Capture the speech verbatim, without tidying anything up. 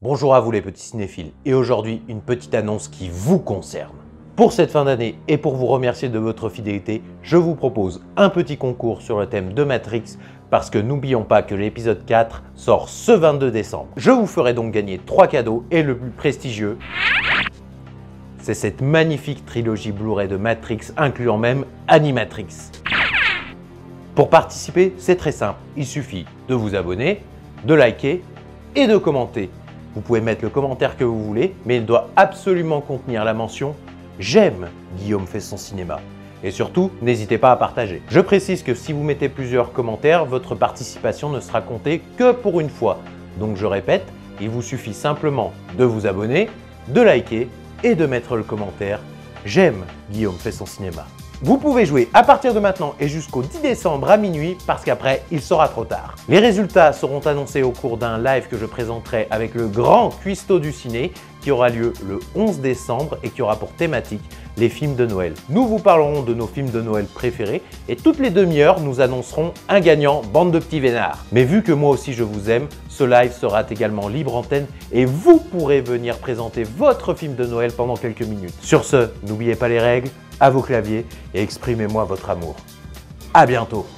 Bonjour à vous les petits cinéphiles, et aujourd'hui une petite annonce qui vous concerne. Pour cette fin d'année et pour vous remercier de votre fidélité, je vous propose un petit concours sur le thème de Matrix parce que n'oublions pas que l'épisode quatre sort ce vingt-deux décembre. Je vous ferai donc gagner trois cadeaux et le plus prestigieux, c'est cette magnifique trilogie Blu-ray de Matrix incluant même Animatrix. Pour participer, c'est très simple, il suffit de vous abonner, de liker et de commenter. Vous pouvez mettre le commentaire que vous voulez, mais il doit absolument contenir la mention « J'aime Guillaume fait son cinéma ». Et surtout, n'hésitez pas à partager. Je précise que si vous mettez plusieurs commentaires, votre participation ne sera comptée que pour une fois. Donc je répète, il vous suffit simplement de vous abonner, de liker et de mettre le commentaire « J'aime Guillaume fait son cinéma ». Vous pouvez jouer à partir de maintenant et jusqu'au dix décembre à minuit parce qu'après, il sera trop tard. Les résultats seront annoncés au cours d'un live que je présenterai avec le grand cuistot du ciné qui aura lieu le onze décembre et qui aura pour thématique les films de Noël. Nous vous parlerons de nos films de Noël préférés et toutes les demi-heures, nous annoncerons un gagnant, bande de petits vénards. Mais vu que moi aussi je vous aime, ce live sera également libre antenne et vous pourrez venir présenter votre film de Noël pendant quelques minutes. Sur ce, n'oubliez pas les règles, à vos claviers et exprimez-moi votre amour. À bientôt!